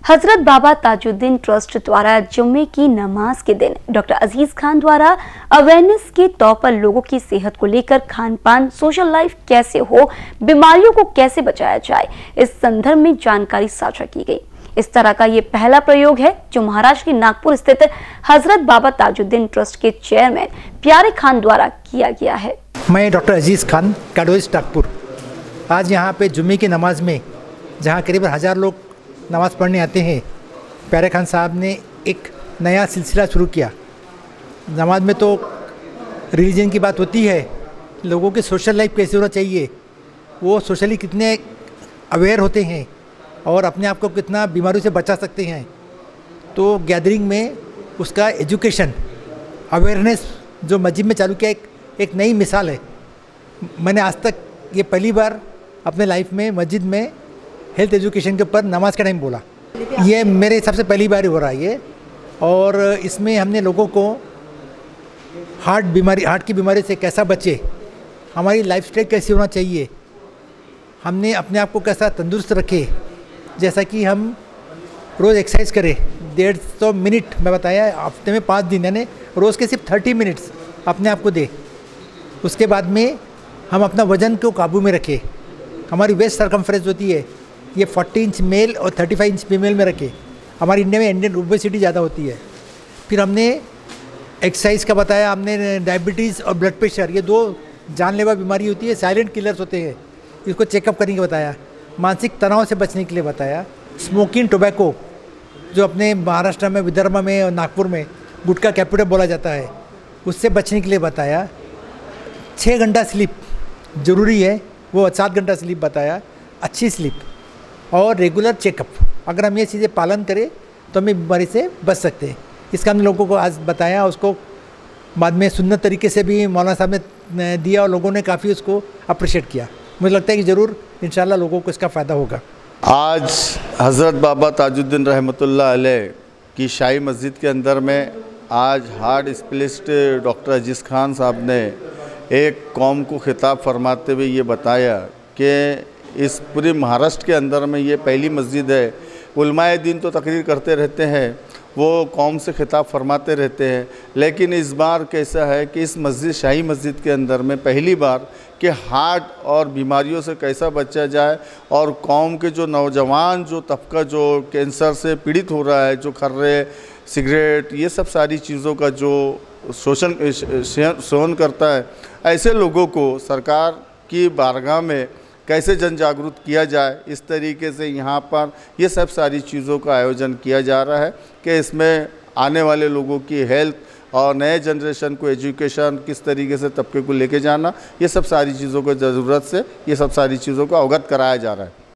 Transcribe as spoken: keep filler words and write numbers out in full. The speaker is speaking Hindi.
हजरत बाबा ताजुद्दीन ट्रस्ट द्वारा जुम्मे की नमाज के दिन डॉक्टर अजीज खान द्वारा अवेयरनेस के तौर पर लोगों की सेहत को लेकर खान पान, सोशल लाइफ कैसे हो, बीमारियों को कैसे बचाया जाए, इस संदर्भ में जानकारी साझा की गई। इस तरह का ये पहला प्रयोग है जो महाराष्ट्र के नागपुर स्थित हजरत बाबा ताजुद्दीन ट्रस्ट के चेयरमैन प्यारे खान द्वारा किया गया है। मैं डॉक्टर अजीज खान, काडोइस नागपुर। आज यहाँ पे जुम्मे की नमाज में जहाँ करीब हज़ार लोग नमाज़ पढ़ने आते हैं, प्यारे खान साहब ने एक नया सिलसिला शुरू किया। नमाज में तो रिलीजन की बात होती है, लोगों के सोशल लाइफ कैसे होना चाहिए, वो सोशली कितने अवेयर होते हैं और अपने आप को कितना बीमारियों से बचा सकते हैं। तो गैदरिंग में उसका एजुकेशन, अवेयरनेस जो मस्जिद में चालू किया, एक एक नई मिसाल है। मैंने आज तक ये पहली बार अपने लाइफ में मस्जिद में हेल्थ एजुकेशन के ऊपर नमाज का टाइम बोला। ये मेरे हिसाब से पहली बार ही हो रहा है ये। और इसमें हमने लोगों को हार्ट बीमारी हार्ट की बीमारी से कैसा बचे, हमारी लाइफस्टाइल कैसी होना चाहिए, हमने अपने आप को कैसा तंदुरुस्त रखे, जैसा कि हम रोज़ एक्सरसाइज करें डेढ़ सौ मिनट मैं बताया, हफ्ते में पाँच दिन, यानी रोज़ के सिर्फ थर्टी मिनट्स अपने आप को दे। उसके बाद में हम अपना वज़न को काबू में रखें। हमारी वेस्ट सरकमफ्रेंस होती है ये चालीस इंच मेल और पैंतीस इंच फीमेल में रखे। हमारी इंडिया में इंडियन ओबेसिटी ज़्यादा होती है। फिर हमने एक्सरसाइज का बताया, हमने डायबिटीज़ और ब्लड प्रेशर, ये दो जानलेवा बीमारी होती है, साइलेंट किलर्स होते हैं, इसको चेकअप करने के बताया। मानसिक तनाव से बचने के लिए बताया। स्मोकिंग टोबैको जो अपने महाराष्ट्र में, विदर्भ में और नागपुर में गुटखा कैपिटल बोला जाता है, उससे बचने के लिए बताया। छः घंटा स्लीप ज़रूरी है, वो सात घंटा स्लीप बताया, अच्छी स्लीप और रेगुलर चेकअप। अगर हम ये चीज़ें पालन करें तो हम बीमारी से बच सकते हैं। इसका हमने लोगों को आज बताया, उसको बाद में सुन्नत तरीके से भी मौलाना साहब ने दिया और लोगों ने काफ़ी उसको अप्रिशिएट किया। मुझे लगता है कि ज़रूर इंशाल्लाह लोगों को इसका फ़ायदा होगा। आज हज़रत बाबा ताजुद्दीन रहमतुल्लाह अलैह की शाही मस्जिद के अंदर में आज heart specialist doctor Aziz Khan साहब ने एक कौम को खिताब फरमाते हुए ये बताया कि इस पूरे महाराष्ट्र के अंदर में ये पहली मस्जिद है। उलमाए दीन तो तकरीर करते रहते हैं, वो कौम से खिताब फरमाते रहते हैं, लेकिन इस बार कैसा है कि इस मस्जिद, शाही मस्जिद के अंदर में पहली बार कि हार्ट और बीमारियों से कैसा बचा जाए और कौम के जो नौजवान जो तबका जो कैंसर से पीड़ित हो रहा है, जो खर्रे, सिगरेट, ये सब सारी चीज़ों का जो शोषण सेवन करता है, ऐसे लोगों को सरकार की बारगाह में कैसे जन जागरूक किया जाए, इस तरीके से यहाँ पर ये सब सारी चीज़ों का आयोजन किया जा रहा है कि इसमें आने वाले लोगों की हेल्थ और नए जनरेशन को एजुकेशन किस तरीके से तबके को लेके जाना, ये सब सारी चीज़ों को ज़रूरत से ये सब सारी चीज़ों को अवगत कराया जा रहा है।